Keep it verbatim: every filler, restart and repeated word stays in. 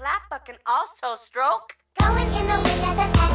slap but can also stroke. Going in the wind as a pet.